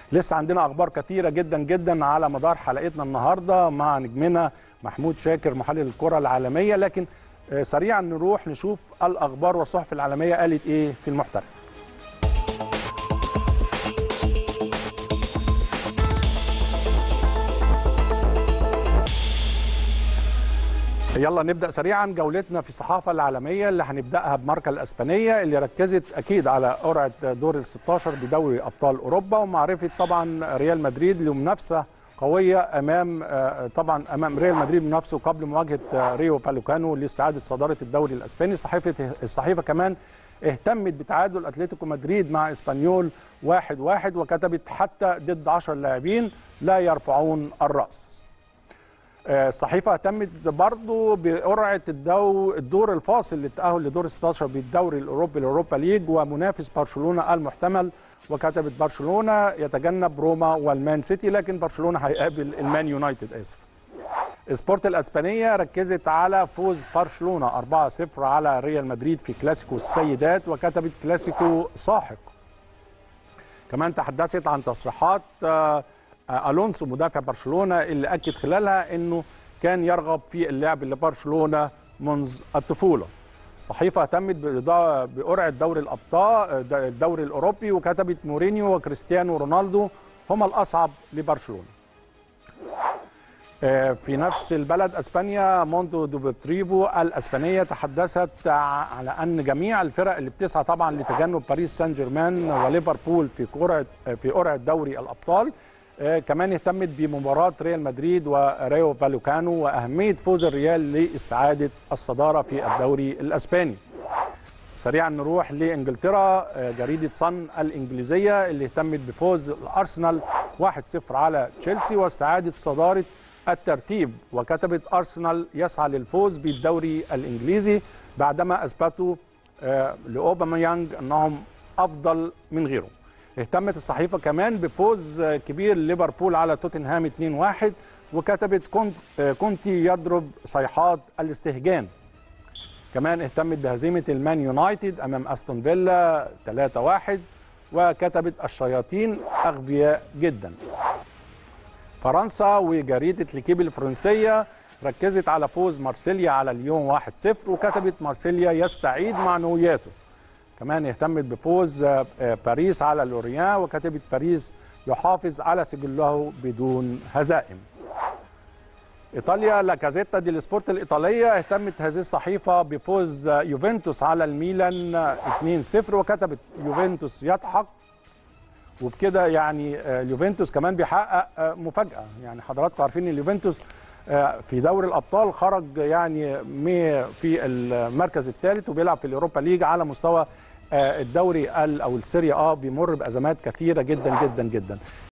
لسه عندنا اخبار كثيره جدا جدا على مدار حلقتنا النهارده مع نجمنا محمود شاكر محلل الكره العالميه، لكن سريعا نروح نشوف الاخبار والصحف العالميه قالت ايه في المحترف. يلا نبدأ سريعا جولتنا في الصحافة العالمية اللي هنبدأها بماركا الأسبانية اللي ركزت أكيد على قرعة دور ال16 بدوري أبطال أوروبا، ومعرفة طبعا ريال مدريد لمنافسة قوية أمام ريال مدريد منافسه قبل مواجهة ريو فالوكانو لاستعادة صدارة الدوري الأسباني. الصحيفة كمان اهتمت بتعادل أتلتيكو مدريد مع إسبانيول 1-1 وكتبت حتى ضد 10 لاعبين لا يرفعون الرأس. الصحيفة اهتمت برضو بقرعة الدور الفاصل للتأهل لدور 16 بالدوري الأوروبي الأوروبا ليج ومنافس برشلونة المحتمل، وكتبت برشلونة يتجنب روما والمان سيتي، لكن برشلونة هيقابل المان يونايتد. سبورت الأسبانية ركزت على فوز برشلونة 4-0 على ريال مدريد في كلاسيكو السيدات وكتبت كلاسيكو ساحق. كمان تحدثت عن تصريحات ألونسو مدافع برشلونة اللي أكد خلالها أنه كان يرغب في اللعب لبرشلونة منذ الطفولة. الصحيفة اهتمت بقرعة دوري الأبطال الدوري الأوروبي وكتبت مورينيو وكريستيانو رونالدو هما الأصعب لبرشلونة. في نفس البلد أسبانيا موندو دوبتريفو الأسبانية تحدثت على أن جميع الفرق اللي بتسعى طبعا لتجنب باريس سان جيرمان وليفربول في قرعة دوري الأبطال كمان اهتمت بمباراة ريال مدريد وريو فالوكانو وأهمية فوز الريال لاستعادة الصدارة في الدوري الأسباني. سريعا نروح لإنجلترا، جريدة صن الإنجليزية اللي اهتمت بفوز الأرسنال 1-0 على تشيلسي واستعادة صدارة الترتيب، وكتبت أرسنال يسعى للفوز بالدوري الإنجليزي بعدما أثبتوا لأوباميانج أنهم أفضل من غيرهم. اهتمت الصحيفة كمان بفوز كبير ليفربول على توتنهام 2-1 وكتبت كونتي يضرب صيحات الاستهجان. كمان اهتمت بهزيمة المان يونايتد أمام أستون فيلا 3-1 وكتبت الشياطين أغبياء جدا. فرنسا وجريدة ليكيب الفرنسية ركزت على فوز مارسيليا على ليون 1-0 وكتبت مارسيليا يستعيد معنوياته. كمان اهتمت بفوز باريس على لوريان وكتبت باريس يحافظ على سجله بدون هزائم. إيطاليا لا كازيتا دي السبورت الإيطالية اهتمت هذه الصحيفة بفوز يوفنتوس على الميلان 2-0 وكتبت يوفنتوس يضحك، وبكده يعني اليوفنتوس كمان بيحقق مفاجأة. يعني حضراتكم عارفين ان اليوفنتوس في دوري الأبطال خرج يعني في المركز الثالث وبيلعب في الأوروبا ليج على مستوى الدوري أو السيريا بيمر بأزمات كثيرة جدا جدا جدا.